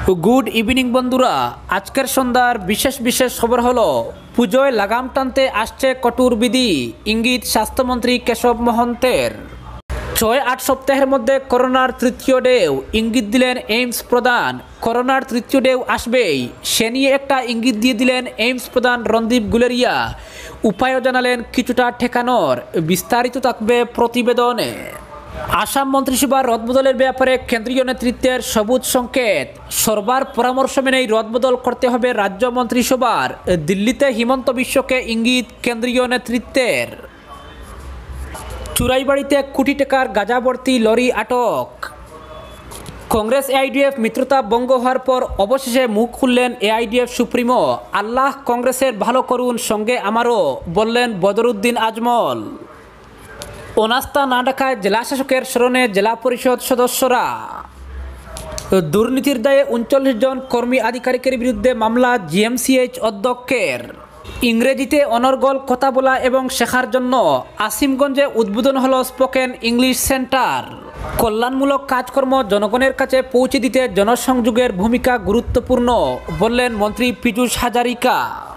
Good evening বন্ধুরা, আজকের সন্ধ্যার বিশেষ বিশেষ খবর হলো পুজোয় লাগাম টানতে আসছে কঠোর বিধি, ইঙ্গিত স্বাস্থ্যমন্ত্রী কেশব মহন্তের। ৬-৮ সপ্তাহের মধ্যে করোনার তৃতীয় ঢেউ, ইঙ্গিত দিলেন এইমস প্রধান। করোনার তৃতীয় ঢেউ আসবেই, সে নিয়ে একটা ইঙ্গিত দিয়ে দিলেন এইমস প্রধান রণদীপ গুলেরিয়া। উপায়ও জানালেন কিছুটা ঠেকানোর। বিস্তারিত থাকবে প্রতিবেদনে। আসাম মন্ত্রিসভার রদবদলের ব্যাপারে কেন্দ্রীয় নেতৃত্বের সবুজ সংকেত। সরকার পরামর্শ মেনেই রদবদল করতে হবে রাজ্য মন্ত্রিসভার। দিল্লিতে হিমন্ত বিশ্বকে ইঙ্গিত কেন্দ্রীয় নেতৃত্বের। চুরাইবাড়িতে কোটি টাকার গাঁজাভর্তি লরি আটক। কংগ্রেস এআইডিএফ মিত্রতা ভঙ্গ হওয়ার পর অবশেষে মুখ খুললেন এআইডিএফ সুপ্রিমো। আল্লাহ কংগ্রেসের ভালো করুন, সঙ্গে আমারও, বললেন বদরুদ্দিন আজমল। অনাস্থা না ডাকায় জেলা শাসকের স্মরণে জেলা পরিষদ সদস্যরা। দুর্নীতির দায়ে ৩৯ জন কর্মী আধিকারিকের বিরুদ্ধে মামলা জিএমসিএইচ অধ্যক্ষের। ইংরেজিতে অনর্গল কথা বলা এবং শেখার জন্য আসিমগঞ্জে উদ্বোধন হলো স্পোকেন ইংলিশ সেন্টার। কল্যাণমূলক কাজকর্ম জনগণের কাছে পৌঁছে দিতে জনসংযোগের ভূমিকা গুরুত্বপূর্ণ, বললেন মন্ত্রী পীযূষ হাজারিকা।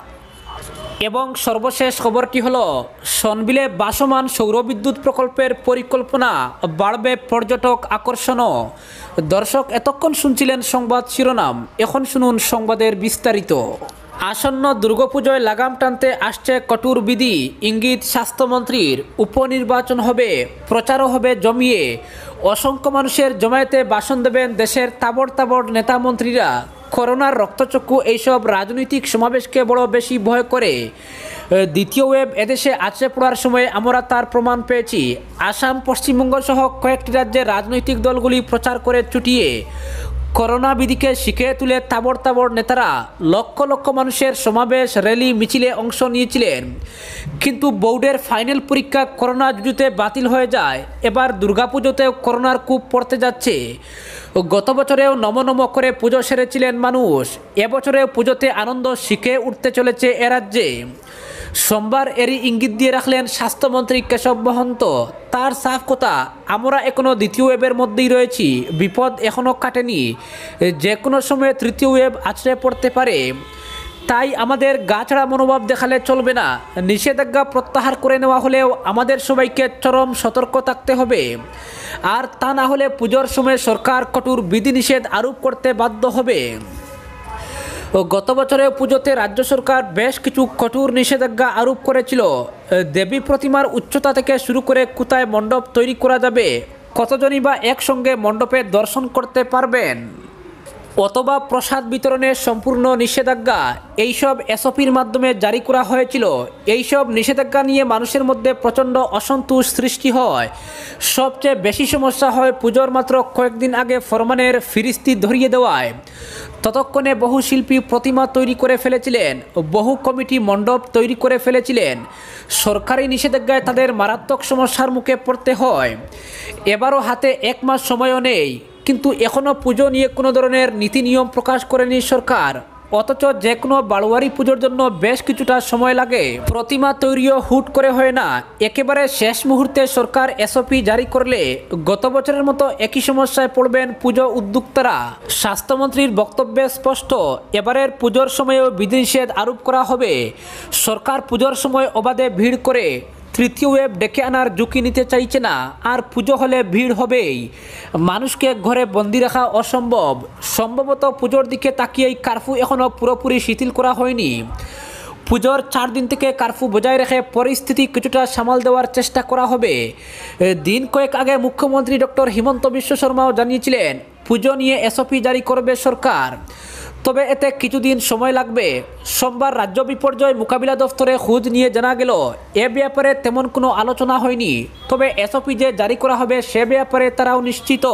এবং সর্বশেষ খবরটি হলো সনবিলে বাসমান সৌরবিদ্যুৎ প্রকল্পের পরিকল্পনা, বাড়বে পর্যটক আকর্ষণও। দর্শক, এতক্ষণ শুনছিলেন সংবাদ শিরোনাম, এখন শুনুন সংবাদের বিস্তারিত। আসন্ন দুর্গাপুজোয় লাগাম টানতে আসছে কঠোর বিধি, ইঙ্গিত স্বাস্থ্যমন্ত্রীর। উপনির্বাচন হবে, প্রচারও হবে জমিয়ে। অসংখ্য মানুষের জমায়েতে ভাষণ দেবেন দেশের তাবড় তাবড় নেতামন্ত্রীরা। করোনার রক্তচক্ষু এইসব রাজনৈতিক সমাবেশকে বড় বেশি ভয় করে। দ্বিতীয় ওয়েব এদেশে আছড়ে পড়ার সময় আমরা তার প্রমাণ পেয়েছি। আসাম, পশ্চিমবঙ্গ সহ কয়েকটি রাজ্যের রাজনৈতিক দলগুলি প্রচার করে চুটিয়ে করোনা বিধিকে শিখিয়ে তুলে তাবড় তাবড় নেতারা লক্ষ লক্ষ মানুষের সমাবেশ, র্যালি, মিছিলে অংশ নিয়েছিলেন। কিন্তু বোর্ডের ফাইনাল পরীক্ষা করোনা যুদ্ধে বাতিল হয়ে যায়। এবার দুর্গাপুজোতেও করোনার কূপ পড়তে যাচ্ছে। গত বছরেও নম করে পুজো সেরেছিলেন মানুষ। এবছরেও পুজোতে আনন্দ শিখে উঠতে চলেছে এ রাজ্যে। সোমবার এরই ইঙ্গিত দিয়ে রাখলেন স্বাস্থ্যমন্ত্রী কেশব মহন্ত। তার সাফ কথা, আমরা এখনও দ্বিতীয় ওয়েবের মধ্যেই রয়েছি, বিপদ এখনও কাটেনি। যে কোনো সময় তৃতীয় ওয়েব আছড়ে পড়তে পারে। তাই আমাদের গাছড়া মনোভাব দেখালে চলবে না। নিষেধাজ্ঞা প্রত্যাহার করে নেওয়া হলেও আমাদের সবাইকে চরম সতর্ক থাকতে হবে। আর তা না হলে পুজোর সময় সরকার কঠোর বিধিনিষেধ আরোপ করতে বাধ্য হবে। গত বছরেও পুজোতে রাজ্য সরকার বেশ কিছু কঠোর নিষেধাজ্ঞা আরোপ করেছিল। দেবী প্রতিমার উচ্চতা থেকে শুরু করে কোথায় মণ্ডপ তৈরি করা যাবে, কতজনই বা একসঙ্গে মণ্ডপে দর্শন করতে পারবেন, অথবা প্রসাদ বিতরণের সম্পূর্ণ নিষেধাজ্ঞা, এইসব এসওপির মাধ্যমে জারি করা হয়েছিল। এইসব নিষেধাজ্ঞা নিয়ে মানুষের মধ্যে প্রচণ্ড অসন্তোষ সৃষ্টি হয়। সবচেয়ে বেশি সমস্যা হয় পুজোর মাত্র কয়েকদিন আগে ফরমানের ফিরিস্তি ধরিয়ে দেওয়ায়। ততক্ষণে বহু শিল্পী প্রতিমা তৈরি করে ফেলেছিলেন, বহু কমিটি মণ্ডপ তৈরি করে ফেলেছিলেন। সরকারি নিষেধাজ্ঞায় তাদের মারাত্মক সমস্যার মুখে পড়তে হয়। এবারও হাতে 1 মাস সময়ও নেই, কিন্তু এখনও পুজো নিয়ে কোনো ধরনের নীতি নিয়ম প্রকাশ করেনি সরকার। অথচ যে কোনো বারোয়ারি পুজোর জন্য বেশ কিছুটা সময় লাগে। প্রতিমা তৈরিও হুট করে হয় না। একেবারে শেষ মুহূর্তে সরকার এসওপি জারি করলে গত বছরের মতো একই সমস্যায় পড়বেন পুজো উদ্যোক্তারা। স্বাস্থ্যমন্ত্রীর বক্তব্যে স্পষ্ট, এবারের পুজোর সময়েও বিধিনিষেধ আরোপ করা হবে। সরকার পুজোর সময় অবাধে ভিড় করে তৃতীয় ওয়েব ডেকে আনার ঝুঁকি নিতে চাইছে না। আর পুজো হলে ভিড় হবেই। মানুষকে ঘরে বন্দি রাখা অসম্ভব। সম্ভবত পুজোর দিকে তাকিয়েই কারফিউ এখনও পুরোপুরি শিথিল করা হয়নি। পুজোর 4 দিন থেকে কারফিউ বজায় রেখে পরিস্থিতি কিছুটা সামাল দেওয়ার চেষ্টা করা হবে। দিন কয়েক আগে মুখ্যমন্ত্রী ডক্টর হিমন্ত বিশ্ব শর্মাও জানিয়েছিলেন পুজো নিয়ে এসওপি জারি করবে সরকার, তবে এতে কিছুদিন সময় লাগবে। সোমবার রাজ্য বিপর্যয় মোকাবিলা দফতরে খোঁজ নিয়ে জানা গেল এ ব্যাপারে তেমন কোনো আলোচনা হয়নি। তবে এসওপি যে জারি করা হবে সে ব্যাপারে তারাও নিশ্চিত।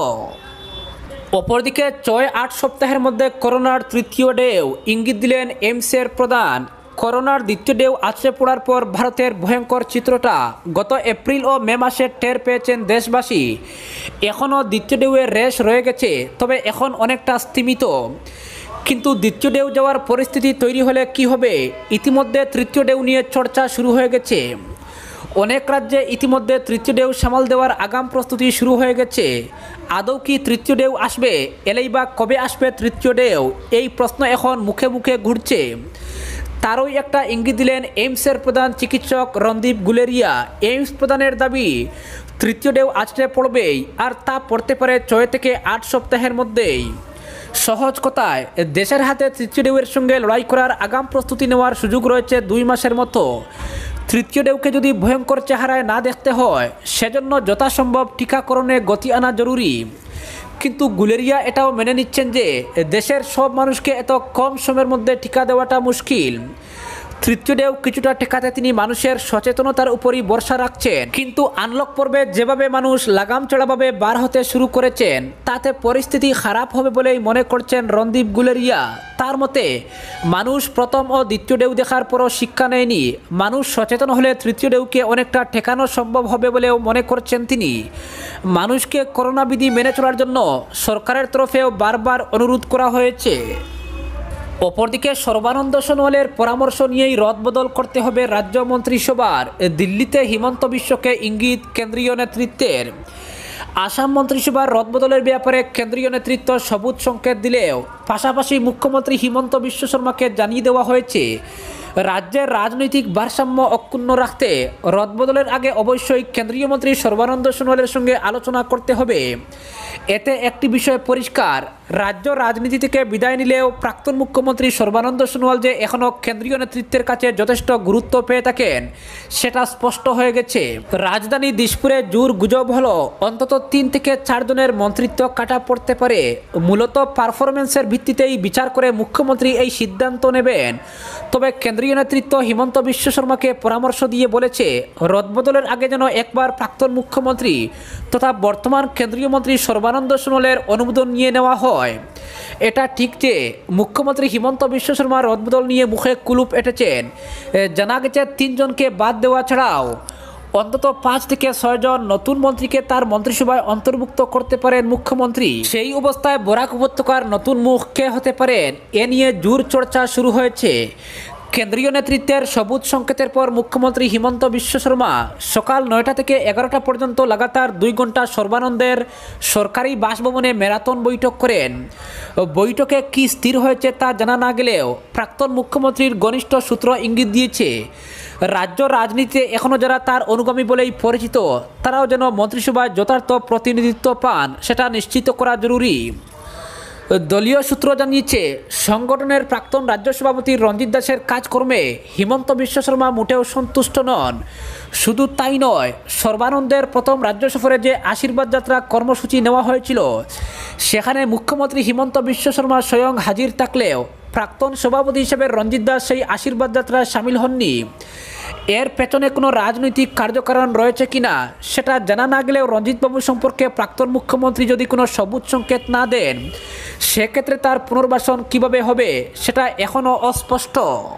অপরদিকে ৬-৮ সপ্তাহের মধ্যে করোনার তৃতীয় ঢেউ, ইঙ্গিত দিলেন এইমসের প্রধান। করোনার দ্বিতীয় ঢেউ আছড়ে পড়ার পর ভারতের ভয়ঙ্কর চিত্রটা গত এপ্রিল ও মে মাসে টের পেয়েছেন দেশবাসী। এখনও দ্বিতীয় ঢেউয়ের রেশ রয়ে গেছে, তবে এখন অনেকটা স্তিমিত। কিন্তু দ্বিতীয় ঢেউ যাওয়ার পরিস্থিতি তৈরি হলে কি হবে? ইতিমধ্যে তৃতীয় ঢেউ নিয়ে চর্চা শুরু হয়ে গেছে। অনেক রাজ্যে ইতিমধ্যে তৃতীয় ঢেউ সামাল দেওয়ার আগাম প্রস্তুতি শুরু হয়ে গেছে। আদৌ কি তৃতীয় ঢেউ আসবে? এলেই বা কবে আসবে তৃতীয় ঢেউ? এই প্রশ্ন এখন মুখে মুখে ঘুরছে। তারই একটা ইঙ্গিত দিলেন এইমসের প্রধান চিকিৎসক রণদীপ গুলেরিয়া। এইমস প্রধানের দাবি, তৃতীয় ঢেউ আছড়ে পড়বেই, আর তা পড়তে পারে 6 থেকে 8 সপ্তাহের মধ্যেই। সহজ কথায়, দেশের হাতে তৃতীয় ঢেউয়ের সঙ্গে লড়াই করার আগাম প্রস্তুতি নেওয়ার সুযোগ রয়েছে 2 মাসের মতো। তৃতীয় ঢেউকে যদি ভয়ঙ্কর চেহারায় না দেখতে হয়, সেজন্য যথাসম্ভব টিকাকরণে গতি আনা জরুরি। কিন্তু গুলেরিয়া এটাও মেনে নিচ্ছেন যে দেশের সব মানুষকে এত কম সময়ের মধ্যে টিকা দেওয়াটা মুশকিল। তৃতীয় ঢেউ কিছুটা ঠেকাতে তিনি মানুষের সচেতনতার উপরই ভরসা রাখছেন। কিন্তু আনলক পর্বে যেভাবে মানুষ লাগাম চড়াভাবে বার হতে শুরু করেছেন, তাতে পরিস্থিতি খারাপ হবে বলেই মনে করছেন রণদীপ গুলেরিয়া। তার মতে, মানুষ প্রথম ও দ্বিতীয় ঢেউ দেখার পরও শিক্ষা নেয়নি। মানুষ সচেতন হলে তৃতীয় ঢেউকে অনেকটা ঠেকানো সম্ভব হবে বলেও মনে করছেন তিনি। মানুষকে করোনা বিধি মেনে চলার জন্য সরকারের তরফেও বারবার অনুরোধ করা হয়েছে। অপরদিকে সর্বানন্দ সোনোয়ালের পরামর্শ নিয়েই রদবদল করতে হবে রাজ্য মন্ত্রিসভার। দিল্লিতে হিমন্ত বিশ্বকে ইঙ্গিত কেন্দ্রীয় নেতৃত্বের। আসাম মন্ত্রিসভার রদবদলের ব্যাপারে কেন্দ্রীয় নেতৃত্ব সবুজ সংকেত দিলেও পাশাপাশি মুখ্যমন্ত্রী হিমন্ত বিশ্ব শর্মাকে জানিয়ে দেওয়া হয়েছে, রাজ্যের রাজনৈতিক ভারসাম্য অক্ষুণ্ণ রাখতে রদবদলের আগে অবশ্যই কেন্দ্রীয় মন্ত্রী সর্বানন্দ সোনোয়ালের সঙ্গে আলোচনা করতে হবে। এতে একটি বিষয় পরিষ্কার, রাজ্য রাজনীতি থেকে বিদায় নিলেও প্রাক্তন মুখ্যমন্ত্রী সর্বানন্দ সোনোয়াল যে এখনও কেন্দ্রীয় নেতৃত্বের কাছে যথেষ্ট গুরুত্ব পেয়ে থাকেন, সেটা স্পষ্ট হয়ে গেছে। রাজধানী দিশপুরে জোর গুজব হলো অন্তত 3 থেকে 4 জনের মন্ত্রিত্ব কাটা পড়তে পারে। মূলত পারফরমেন্সের ভিত্তিতেই বিচার করে মুখ্যমন্ত্রী এই সিদ্ধান্ত নেবেন। তবে কেন্দ্রীয় নেতৃত্ব হিমন্ত বিশ্ব শর্মাকে পরামর্শ দিয়ে বলেছে, রদবদলের আগে যেন একবার প্রাক্তন মুখ্যমন্ত্রী তথা বর্তমান কেন্দ্রীয় মন্ত্রী সর্বানন্দ সোনোয়ালের অনুমোদন নিয়ে নেওয়া হয়। এটা ঠিক যে মুখ্যমন্ত্রী হিমন্ত বিশ্ব শর্মা রদবদল নিয়ে মুখে কুলুপ এঁটেছেন। জানা গেছে 3 জনকে বাদ দেওয়া ছাড়াও অন্তত 5 থেকে 6 জন নতুন মন্ত্রীকে তার মন্ত্রিসভায় অন্তর্ভুক্ত করতে পারেন মুখ্যমন্ত্রী। সেই অবস্থায় বরাক উপত্যকার নতুন মুখ কে হতে পারেন, এ নিয়ে জোর চর্চা শুরু হয়েছে। কেন্দ্রীয় নেতৃত্বের সবুজ সংকেতের পর মুখ্যমন্ত্রী হিমন্ত বিশ্ব শর্মা সকাল 9টা থেকে 11টা পর্যন্ত লাগাতার 2 ঘন্টা সর্বানন্দের সরকারি বাসভবনে ম্যারাথন বৈঠক করেন। বৈঠকে কি স্থির হয়েছে তা জানা না গেলেও প্রাক্তন মুখ্যমন্ত্রীর ঘনিষ্ঠ সূত্র ইঙ্গিত দিয়েছে, রাজ্য রাজনীতিতে এখনও যারা তার অনুগামী বলেই পরিচিত, তারাও যেন মন্ত্রিসভায় যথার্থ প্রতিনিধিত্ব পান, সেটা নিশ্চিত করা জরুরি। দলীয় সূত্র জানিয়েছে, সংগঠনের প্রাক্তন রাজ্য সভাপতি রঞ্জিত দাসের কাজকর্মে হিমন্ত বিশ্ব শর্মা মোটেও সন্তুষ্ট নন। শুধু তাই নয়, সর্বানন্দের প্রথম রাজ্য সফরে যে আশীর্বাদ যাত্রা কর্মসূচি নেওয়া হয়েছিল, সেখানে মুখ্যমন্ত্রী হিমন্ত বিশ্ব শর্মা স্বয়ং হাজির থাকলেও প্রাক্তন সভাপতি হিসেবে রঞ্জিত দাস সেই আশীর্বাদ যাত্রায় সামিল হননি। এর পেছনে কোনো রাজনৈতিক কার্যকারণ রয়েছে কিনা সেটা জানা না গেলেও রঞ্জিতবাবু সম্পর্কে প্রাক্তন মুখ্যমন্ত্রী যদি কোনো সবুজ সংকেত না দেন, সেক্ষেত্রে তার পুনর্বাসন কিভাবে হবে সেটা এখনও অস্পষ্ট।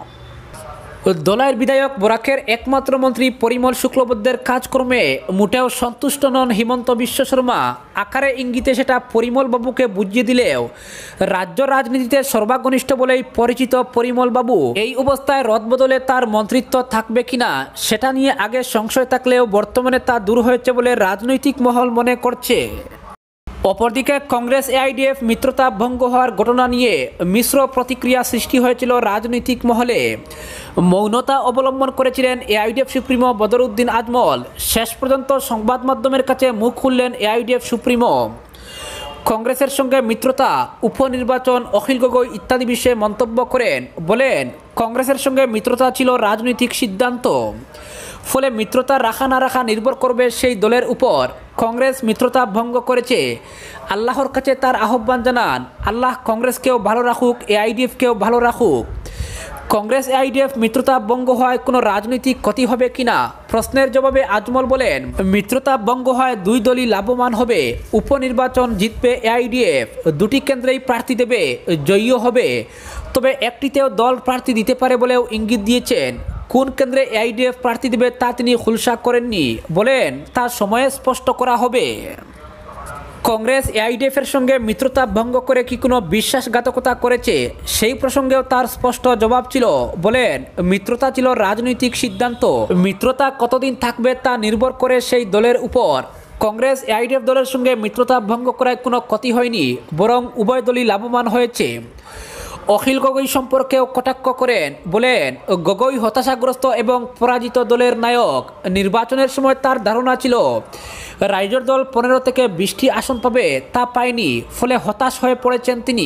দলাইয়ের বিধায়ক বরাকের একমাত্র মন্ত্রী পরিমল শুক্লবৈদ্যের কাজকর্মে মোটেও সন্তুষ্ট নন হিমন্ত বিশ্ব শর্মা। আকারে ইঙ্গিতে সেটা পরিমল বাবুকে বুঝিয়ে দিলেও রাজ্য রাজনীতিতে সর্বাঘনিষ্ঠ বলেই পরিচিত পরিমল বাবু। এই অবস্থায় রদবদলে তার মন্ত্রিত্ব থাকবে কিনা সেটা নিয়ে আগে সংশয় থাকলেও বর্তমানে তা দূর হয়েছে বলে রাজনৈতিক মহল মনে করছে। অপরদিকে কংগ্রেস এআইডিএফ মিত্রতা ভঙ্গ হওয়ার ঘটনা নিয়ে মিশ্র প্রতিক্রিয়া সৃষ্টি হয়েছিল রাজনৈতিক মহলে। মৌনতা অবলম্বন করেছিলেন এআইডিএফ সুপ্রিমো বদরউদ্দিন আজমল। শেষ পর্যন্ত সংবাদ মাধ্যমের কাছে মুখ খুললেন এআইডিএফ সুপ্রিমো। কংগ্রেসের সঙ্গে মিত্রতা, উপনির্বাচন, অখিল গগৈ ইত্যাদি বিষয়ে মন্তব্য করেন। বলেন, কংগ্রেসের সঙ্গে মিত্রতা ছিল রাজনৈতিক সিদ্ধান্ত, ফলে মিত্রতা রাখা না রাখা নির্ভর করবে সেই দলের উপর। কংগ্রেস মিত্রতা ভঙ্গ করেছে, আল্লাহর কাছে তার আহ্বান জানান, আল্লাহ কংগ্রেসকেও ভালো রাখুক, এআইডিএফকেও ভালো রাখুক। কংগ্রেস এআইডিএফ মিত্রতা ভঙ্গ হয় কোনো রাজনৈতিক ক্ষতি হবে কিনা প্রশ্নের জবাবে আজমল বলেন, মিত্রতা ভঙ্গ হয় 2 দলই লাভবান হবে। উপনির্বাচন জিতবে এআইডিএফ, 2টি কেন্দ্রেই প্রার্থী দেবে, জয়ীও হবে। তবে একটিতেও দল প্রার্থী দিতে পারে বলেও ইঙ্গিত দিয়েছেন। কোন কেন্দ্রে এআইডিএফ প্রার্থী দেবে তা তিনি খুলসা করেননি, বলেন তা সময়ে স্পষ্ট করা হবে। কংগ্রেস এআইডিএফের সঙ্গে মিত্রতা ভঙ্গ করে কি কোনো বিশ্বাসঘাতকতা করেছে সেই প্রসঙ্গেও তার স্পষ্ট জবাব ছিল। বলেন, মিত্রতা ছিল রাজনৈতিক সিদ্ধান্ত, মিত্রতা কতদিন থাকবে তা নির্ভর করে সেই দলের উপর। কংগ্রেস এআইডিএফ দলের সঙ্গে মিত্রতা ভঙ্গ করায় কোনো ক্ষতি হয়নি, বরং উভয় দলই লাভবান হয়েছে। অখিল গগৈ সম্পর্কেও কটাক্ষ করেন, বলেন, গগৈ হতাশাগ্রস্ত এবং পরাজিত দলের নায়ক। নির্বাচনের সময় তার ধারণা ছিল রাইজোর দল 15 থেকে 20টি আসন পাবে, তা পায়নি, ফলে হতাশ হয়ে পড়েছেন তিনি।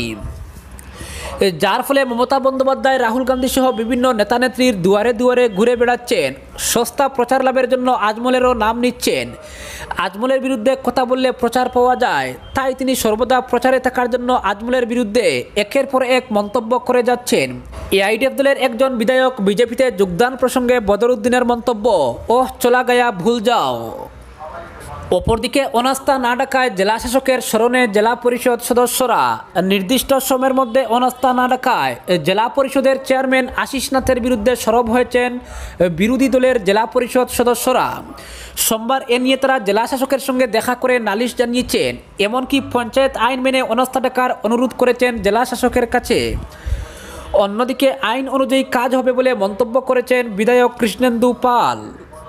যার ফলে মমতা বন্দ্যোপাধ্যায়, রাহুল গান্ধী সহ বিভিন্ন নেতানেত্রীর দুয়ারে দুয়ারে ঘুরে বেড়াচ্ছেন, সস্তা প্রচার লাভের জন্য আজমলেরও নাম নিচ্ছেন। আজমলের বিরুদ্ধে কথা বললে প্রচার পাওয়া যায়, তাই তিনি সর্বদা প্রচারে থাকার জন্য আজমলের বিরুদ্ধে একের পর এক মন্তব্য করে যাচ্ছেন। এআইডিএফ দলের একজন বিধায়ক বিজেপিতে যোগদান প্রসঙ্গে বদরুদ্দিনের মন্তব্য, ওহ চলা গায়া ভুল যাও। অপরদিকে অনাস্থা না ডাকায় জেলা শাসকের স্মরণে জেলা পরিষদ সদস্যরা। নির্দিষ্ট সময়ের মধ্যে অনাস্থা না ডাকায় জেলা পরিষদের চেয়ারম্যান আশিস নাথের বিরুদ্ধে সরব হয়েছেন বিরোধী দলের জেলা পরিষদ সদস্যরা। সোমবার এ নিয়ে তারা জেলা শাসকের সঙ্গে দেখা করে নালিশ জানিয়েছেন, এমনকি পঞ্চায়েত আইন মেনে অনাস্থা ডাকার অনুরোধ করেছেন জেলা শাসকের কাছে। অন্যদিকে আইন অনুযায়ী কাজ হবে বলে মন্তব্য করেছেন বিধায়ক কৃষ্ণেন্দু পাল।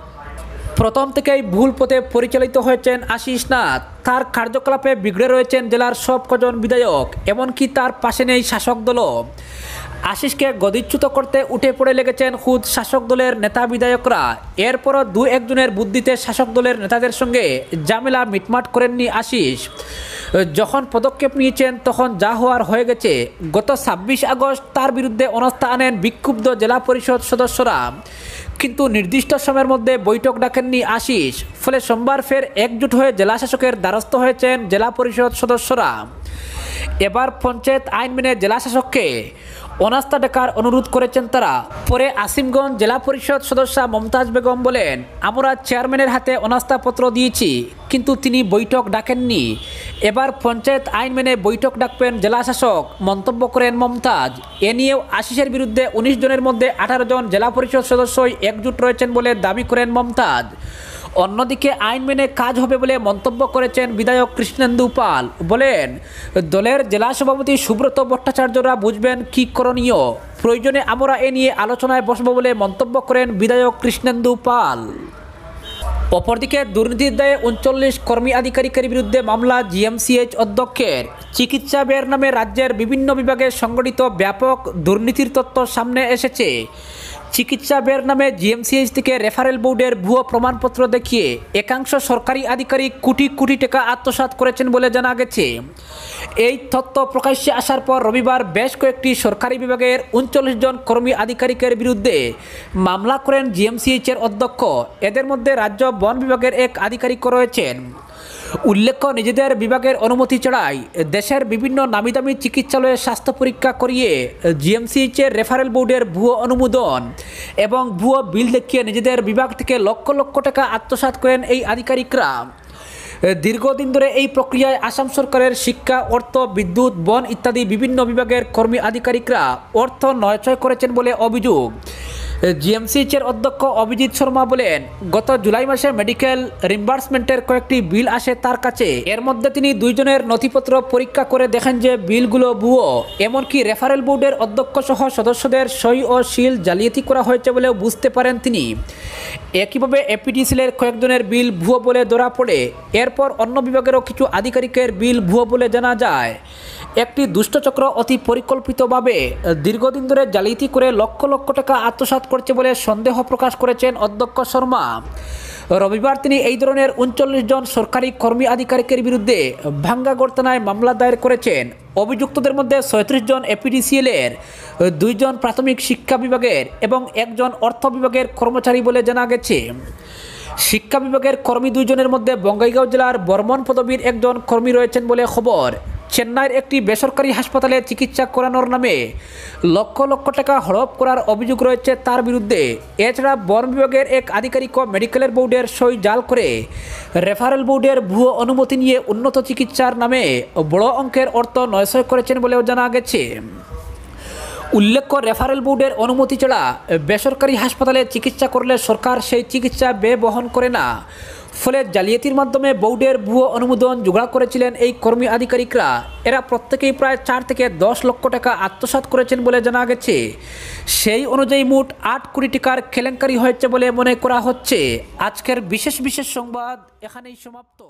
প্রথম থেকেই ভুল পথে পরিচালিত হয়েছেন আশিস নাথ। তার কার্যকলাপে বিগড়ে রয়েছেন জেলার সব কজন বিধায়ক, এমনকি তার পাশে নেই শাসক দলও। আশিসকে গদিচ্যুত করতে উঠে পড়ে লেগেছেন খুদ শাসক দলের নেতা বিধায়করা। এরপরও দু একজনের বুদ্ধিতে শাসক দলের নেতাদের সঙ্গে ঝামেলা মিটমাট করেননি আশিস। যখন পদক্ষেপ নিয়েছেন তখন যা হওয়ার হয়ে গেছে। গত 26 আগস্ট তার বিরুদ্ধে অনাস্থা আনেন বিক্ষুব্ধ জেলা পরিষদ সদস্যরা, কিন্তু নির্দিষ্ট সময়ের মধ্যে বৈঠক ডাকেননি আশিস। ফলে সোমবার ফের একজোট হয়ে জেলা শাসকের দ্বারস্থ হয়েছেন জেলা পরিষদ সদস্যরা। এবার পঞ্চায়েত আইন মেনে জেলা শাসককে অনাস্থা ডাকার অনুরোধ করেছেন তারা। পরে আসিমগঞ্জ জেলা পরিষদ সদস্যা মমতাজ বেগম বলেন, আমরা চেয়ারম্যানের হাতে অনাস্থাপত্র দিয়েছি, কিন্তু তিনি বৈঠক ডাকেননি। এবার পঞ্চায়েত আইন মেনে বৈঠক ডাকবেন জেলা শাসক, মন্তব্য করেন মমতাজ। এ নিয়েও আশিসের বিরুদ্ধে 19 জনের মধ্যে 18 জন জেলা পরিষদ সদস্যই একজোট রয়েছেন বলে দাবি করেন মমতাজ। অন্যদিকে আইন মেনে কাজ হবে বলে মন্তব্য করেছেন বিধায়ক কৃষ্ণেন্দু পাল। বলেন, দলের জেলা সভাপতি সুব্রত ভট্টাচার্যরা বুঝবেন কি করণীয়, প্রয়োজনে আমরা এ নিয়ে আলোচনায় বসব বলে মন্তব্য করেন বিধায়ক কৃষ্ণেন্দু পাল। অপরদিকে দুর্নীতির দায়ে 39 কর্মী আধিকারিকের বিরুদ্ধে মামলা জিএমসিএইচ অধ্যক্ষের। চিকিৎসা ব্যয়ের নামে রাজ্যের বিভিন্ন বিভাগে সংগঠিত ব্যাপক দুর্নীতির তথ্য সামনে এসেছে। চিকিৎসা ব্যয়ের নামে জিএমসিএইচ থেকে রেফারেল বোর্ডের ভুয়ো প্রমাণপত্র দেখিয়ে একাংশ সরকারি আধিকারিক কোটি কোটি টাকা আত্মসাৎ করেছেন বলে জানা গেছে। এই তথ্য প্রকাশ্যে আসার পর রবিবার বেশ কয়েকটি সরকারি বিভাগের 39 জন কর্মী আধিকারিকের বিরুদ্ধে মামলা করেন জিএমসিএইচের অধ্যক্ষ। এদের মধ্যে রাজ্য বন বিভাগের এক আধিকারিকও রয়েছেন। উল্লেখ্য, নিজেদের বিভাগের অনুমতি ছাড়াই দেশের বিভিন্ন নামিদামি চিকিৎসালয়ে স্বাস্থ্য পরীক্ষা করিয়ে জিএমসিএইচের রেফারেল বোর্ডের ভুয়ো অনুমোদন এবং ভুয়ো বিল দেখিয়ে নিজেদের বিভাগ থেকে লক্ষ লক্ষ টাকা আত্মসাৎ করেন এই আধিকারিকরা। দীর্ঘদিন ধরে এই প্রক্রিয়ায় আসাম সরকারের শিক্ষা, অর্থ, বিদ্যুৎ, বন ইত্যাদি বিভিন্ন বিভাগের কর্মী আধিকারিকরা অর্থ নয়ছয় করেছেন বলে অভিযোগ। জিএমসিএইচের অধ্যক্ষ অভিজিৎ শর্মা বলেন, গত জুলাই মাসে মেডিকেল রিম্বার্সমেন্টের কয়েকটি বিল আসে তার কাছে। এর মধ্যে তিনি 2 জনের নথিপত্র পরীক্ষা করে দেখেন যে বিলগুলো ভুয়ো। এমনকি রেফারেল বোর্ডের অধ্যক্ষ সহ সদস্যদের সই ও সিল জালিয়াতি করা হয়েছে বলেও বুঝতে পারেন তিনি। একইভাবে এপিডিসিএলের কয়েকজনের বিল ভুয়ো বলে ধরা পড়ে। এরপর অন্য বিভাগেরও কিছু আধিকারিকের বিল ভুয়ো বলে জানা যায়। একটি দুষ্টচক্র অতি পরিকল্পিতভাবে দীর্ঘদিন ধরে জালিয়াতি করে লক্ষ লক্ষ টাকা আত্মসাৎ করছে বলে সন্দেহ প্রকাশ করেছেন অধ্যক্ষ শর্মা। রবিবার তিনি এই ধরনের 39 জন সরকারি কর্মী আধিকারিকের বিরুদ্ধে ভাঙ্গাগড় থানায় মামলা দায়ের করেছেন। অভিযুক্তদের মধ্যে 37 জন এপিডিসিএলের, 2 জন প্রাথমিক শিক্ষা বিভাগের এবং 1 জন অর্থ বিভাগের কর্মচারী বলে জানা গেছে। শিক্ষা বিভাগের কর্মী 2 জনের মধ্যে বঙ্গাইগাঁও জেলার বর্মন পদবীর একজন কর্মী রয়েছেন বলে খবর। চেন্নাইয়ের একটি বেসরকারি হাসপাতালে চিকিৎসা করানোর নামে লক্ষ লক্ষ টাকা হড়প করার অভিযোগ রয়েছে তার বিরুদ্ধে। এছাড়া বন বিভাগের এক আধিকারিকও মেডিকেলের বোর্ডের সই জাল করে রেফারেল বোর্ডের ভুয়ো অনুমতি নিয়ে উন্নত চিকিৎসার নামে বড় অঙ্কের অর্থ নয়ছয় করেছেন বলেও জানা গেছে। উল্লেখ্য, রেফারেল বোর্ডের অনুমতি ছাড়া বেসরকারি হাসপাতালে চিকিৎসা করলে সরকার সেই চিকিৎসা ব্যয় বহন করে না। ফলে জালিয়াতির মাধ্যমে বোর্ডের ভুয়ো অনুমোদন জোগাড় করেছিলেন এই কর্মী আধিকারিকরা। এরা প্রত্যেকেই প্রায় 4 থেকে 10 লক্ষ টাকা আত্মসাৎ করেছেন বলে জানা গেছে। সেই অনুযায়ী মোট 8 কোটি টাকার কেলেঙ্কারি হয়েছে বলে মনে করা হচ্ছে। আজকের বিশেষ সংবাদ এখানেই সমাপ্ত।